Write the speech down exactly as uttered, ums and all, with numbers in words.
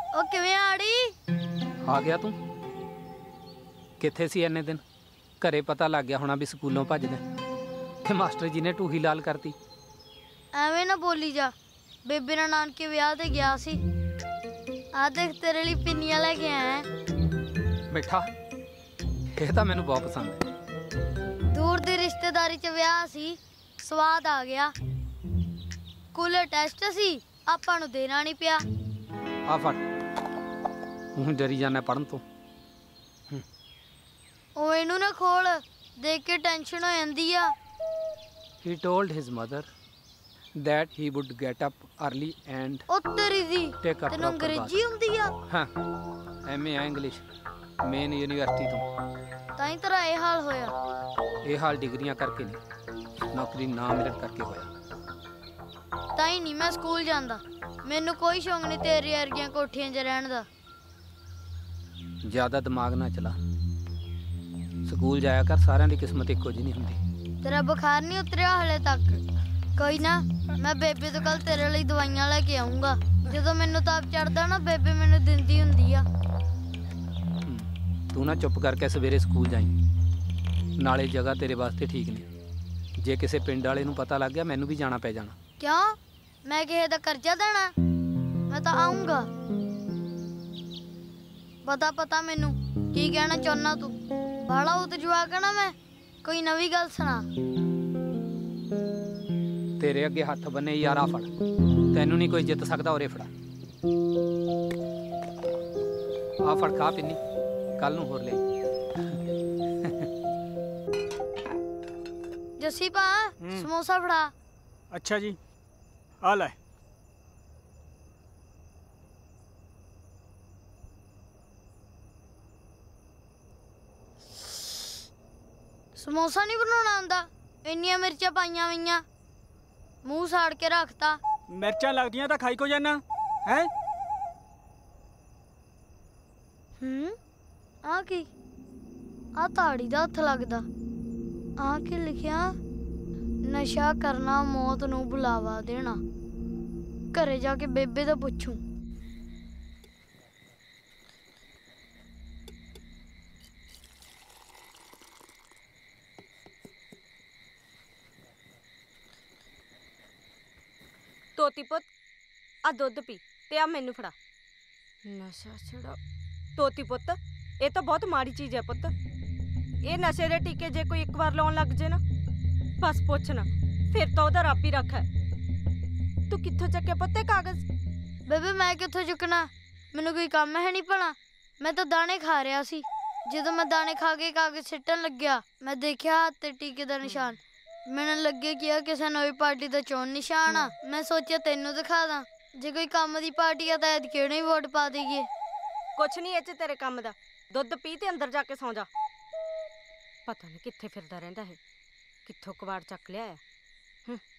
ओ किवें आड़ी आ गया तू किथे सी इन्ने दिन? घरे पता लग गया होना भी स्कूलों भजदे ते मास्टर जी ने टूही लाल करती। एवें ना बोली जा, बेबे नाल नानके विआह ते गया सी। आ देख तेरे लिए पिन्नियां लेके आया है। मिठा ये तो मैनू बहुत पसंद है। दूर दी रिश्तेदारी च विआह सी, स्वाद आ गया। स्कूले टेस्ट सी, आपां नूं देना नहीं पिया। आ फड़, तूं डरी जाना पढ़न तो। ओ इनू ना खोल, देख के टेंशन हो जांदी आ। He told his mother that he would get up early and ओ तेरी दी take a तैनूं proper bath. अंग्रेजी आउंदी आ? हाँ, एम ए आ इंग्लिश मेन यूनिवर्सिटी तो। ताई तेरा ये हाल होया। ये हाल डिग्रियां करके नहीं, नौकरी ना मिलण करके होया। ताई नहीं मैं स्कूल जांदा, मैनू कोई शौक नहीं तेरी वर्गियां कोठियां च रहण दा। ज्यादा दिमाग ना चला, स्कूल जाया कर, सारिਆਂ ਦੀ किस्मत ਇੱਕੋ ਜਿਹੀ नहीं ਹੁੰਦੀ। तेरा बुखार नहीं उतरिया हले तक? कोई ना, मैं बेबे तो कल तेरे लिए दवाइयां लेके आऊंगा। ਜਦੋਂ ਮੈਨੂੰ ਤਾਪ ਚੜਦਾ ਨਾ ਬੇਬੇ ਮੈਨੂੰ ਦਿੰਦੀ ਹੁੰਦੀ ਆ। ਤੂੰ ਨਾ ਚੁੱਪ ਕਰਕੇ ਸਵੇਰੇ ਸਕੂਲ ਜਾਈਂ, ਨਾਲੇ ਜਗ੍ਹਾ ਤੇਰੇ ਵਾਸਤੇ ਠੀਕ ਨਹੀਂ। ਜੇ ਕਿਸੇ ਪਿੰਡ ਵਾਲੇ ਨੂੰ ਪਤਾ ਲੱਗ ਗਿਆ ਮੈਨੂੰ ਵੀ ਜਾਣਾ ਪੈ ਜਾਣਾ। ਕਿਉਂ? ਮੈਂ ਕਿਸੇ ਦਾ ਕਰਜ਼ਾ ਦੇਣਾ? ਮੈਂ ਤਾਂ ਆਉਂਗਾ। ਪਤਾ ਪਤਾ ਮੈਨੂੰ ਕੀ ਕਹਿਣਾ ਚਾਹੁੰਦਾ ਤੂੰ? ਬਾਲਾ ਉਤ ਜਵਾਕ ਨਾ ਮੈਂ, ਕੋਈ ਨਵੀਂ ਗੱਲ ਸੁਣਾ। ਤੇਰੇ ਅੱਗੇ ਹੱਥ ਬੰਨੇ ਯਾਰਾ ਫੜ, ਤੈਨੂੰ ਨਹੀਂ ਕੋਈ ਜਿੱਤ ਸਕਦਾ। ਉਰੇ ਫੜਾ, ਆ ਫੜ, ਖਾ ਪਿੰਨੀ, ਕੱਲ ਨੂੰ ਹੋਰ ਲੈ। ਜੱਸੀ ਭਾ ਸਮੋਸਾ ਫੜਾ। अच्छा जी, आ ले। ਸਮੋਸਾ ਨਹੀਂ ਬਣਾਉਣਾ ਆਉਂਦਾ? ਇੰਨੀਆਂ ਮਿਰਚਾਂ ਪਾਈਆਂ ਹੋਈਆਂ, ਮੂੰਹ ਸਾੜ ਕੇ ਰੱਖਤਾ। मिर्चा लगदियां तो खाई को जाना है। ਹੂੰ ਆ ਕੀ? ਆ ਤਾੜੀ ਦਾ ਹੱਥ ਲੱਗਦਾ। ਆ ਕੀ ਲਿਖਿਆ? ਨਸ਼ਾ ਕਰਨਾ ਮੌਤ ਨੂੰ ਬੁਲਾਵਾ ਦੇਣਾ। ਘਰੇ ਜਾ ਕੇ ਬੇਬੇ ਤੋਂ ਪੁੱਛੂ। ਤੋਤੀ ਪੁੱਤ, ਆ ਦੁੱਧ ਪੀ ਤੇ ਆ ਮੈਨੂੰ ਫੜਾ। ਨਸ਼ਾ ਛੜਾ। ਤੋਤੀ ਪੁੱਤ, ਇਹ ਤਾਂ ਬਹੁਤ ਮਾੜੀ ਚੀਜ਼ ਹੈ ਪੁੱਤ। ਇਹ ਨਸ਼ੇ ਦੇ ਟੀਕੇ ਜੇ ਕੋਈ ਇੱਕ ਵਾਰ ਲਾਉਣ ਲੱਗ ਜੇ ਨਾ, ਬਸ ਪੁੱਛ ਨਾ, ਫਿਰ ਤਾਂ ਉਹਦਾ ਰੱਬ ਹੀ ਰੱਖਾ। ਤੂੰ ਕਿੱਥੋਂ ਚੱਕਿਆ ਪੁੱਤੇ ਕਾਗਜ਼? ਬੇਬੇ ਮੈਂ ਕਿੱਥੋਂ ਚੁੱਕਣਾ? ਮੈਨੂੰ ਕੋਈ ਕੰਮ ਹੈ ਨਹੀਂ ਭਲਾ। ਮੈਂ ਤਾਂ ਦਾਣੇ ਖਾ ਰਿਹਾ ਸੀ। ਜਦੋਂ ਮੈਂ ਦਾਣੇ ਖਾ ਕੇ ਕਾਗਜ਼ ਸਿੱਟਣ ਲੱਗਿਆ, ਮੈਂ ਦੇਖਿਆ ਹੱਥ ਤੇ ਟੀਕੇ ਦਾ ਨਿਸ਼ਾਨ। ਮੈਨੂੰ ਲੱਗੇ ਕਿ ਆ ਕਿਸੇ ਨਵੀਂ ਪਾਰਟੀ ਦਾ ਚੋਣ ਨਿਸ਼ਾਨ ਆ। ਮੈਂ ਸੋਚਿਆ ਤੈਨੂੰ ਦਿਖਾ ਦਾਂ, ਜੇ ਕੋਈ ਕੰਮ ਦੀ ਪਾਰਟੀ ਆ ਤਾਂ ਐਦ ਕਿਹੜੀ ਵੋਟ ਪਾ ਦੇਈਏ। ਕੁਛ ਨਹੀਂ ਇਹ 'ਚ ਤੇਰੇ ਕੰਮ ਦਾ। ਦੁੱਧ ਪੀ ਤੇ ਅੰਦਰ ਜਾ ਕੇ ਸੌਂ ਜਾ। ਪਤਾ ਨਹੀਂ ਕਿੱਥੇ ਫਿਰਦਾ ਰਹਿੰਦਾ ਹੈ, ਕਿੱਥੋਂ ਕਵਾੜ ਚੱਕ ਲਿਆ ਆ।